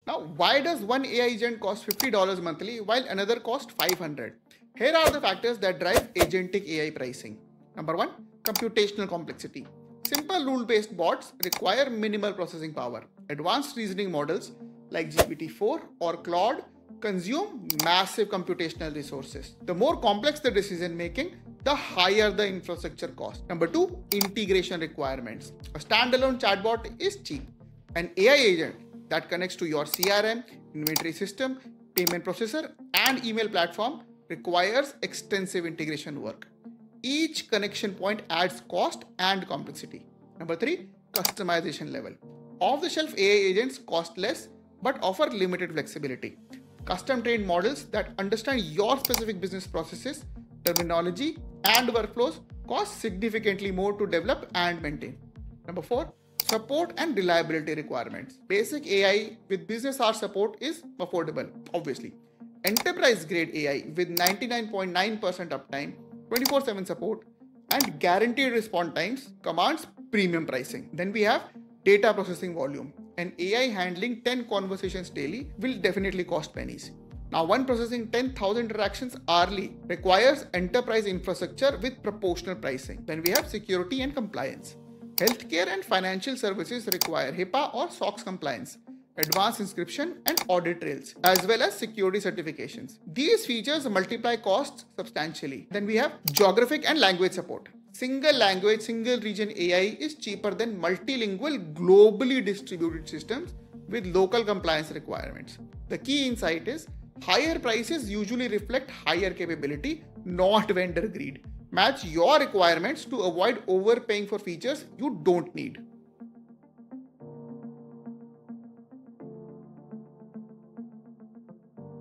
Now, why does one AI agent cost $50 monthly while another costs $500? Here are the factors that drive agentic AI pricing. Number one, computational complexity. Simple rule-based bots require minimal processing power. Advanced reasoning models like GPT-4 or Claude consume massive computational resources. The more complex the decision making, the higher the infrastructure cost. Number two, integration requirements. A standalone chatbot is cheap. An AI agent that connects to your CRM, inventory system, payment processor, and email platform requires extensive integration work. Each connection point adds cost and complexity. Number three, customization level. Off-the-shelf AI agents cost less but offer limited flexibility. Custom-trained models that understand your specific business processes, terminology, and workflows cost significantly more to develop and maintain. Number four, support and reliability requirements. Basic AI with business hour support is affordable, obviously. Enterprise-grade AI with 99.9% uptime, 24/7 support, and guaranteed response times commands premium pricing. Then we have data processing volume. An AI handling 10 conversations daily will definitely cost pennies. Now, one processing 10,000 interactions hourly requires enterprise infrastructure with proportional pricing. Then we have security and compliance. Healthcare and financial services require HIPAA or SOX compliance, advanced inscription and audit trails, as well as security certifications. These features multiply costs substantially. Then we have geographic and language support. Single language, single region AI is cheaper than multilingual, globally distributed systems with local compliance requirements. The key insight is higher prices usually reflect higher capability, not vendor greed. Match your requirements to avoid overpaying for features you don't need.